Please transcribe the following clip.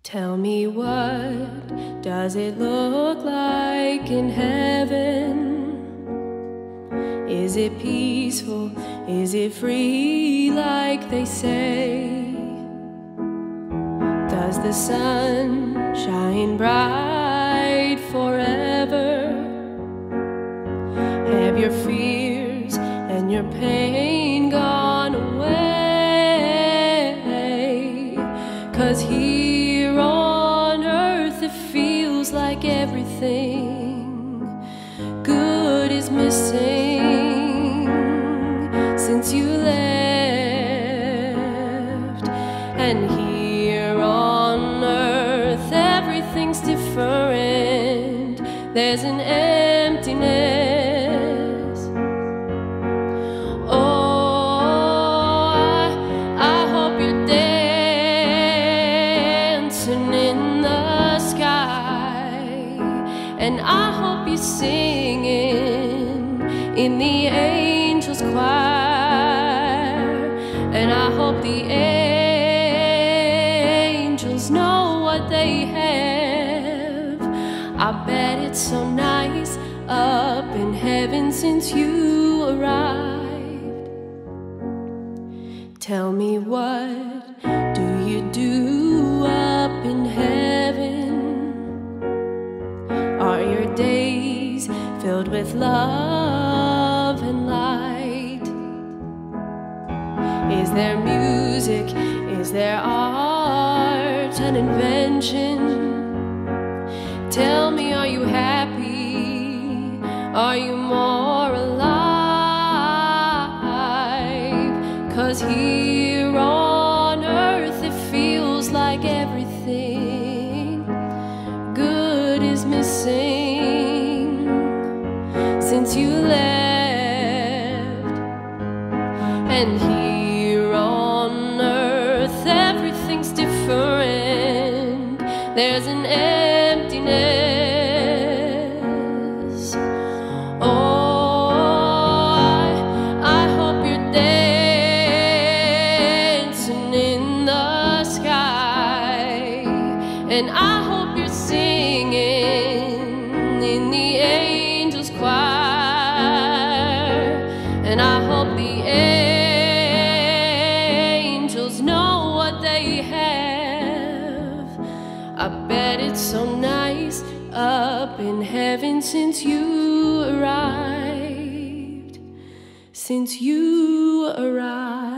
Tell me, what does it look like in heaven? Is it peaceful? Is it free like they say? Does the sun shine bright forever? Have your fears and your pain gone away? 'Cause here on earth it feels like everything good is missing since you left. And here on earth everything's different. There's an emptiness. Oh, I hope you're dancing in the sky, and I hope you're singing in the angels' choir, and I hope the angels know what they have. I bet it's so nice up in heaven since you arrived. Tell me, what do you do up in heaven? Are your days filled with love and light? Is there music? Is there art and invention? Tell me, are you happy? Are you more alive? 'Cause here on earth it feels like everything good is missing since you left. And here on earth everything's different. There's an emptiness. Oh, I hope you're dancing in the sky, and I hope you're singing in the angels' choir, and I hope the angels know what they have. I bet it's so nice up in heaven since you arrived, since you arrived.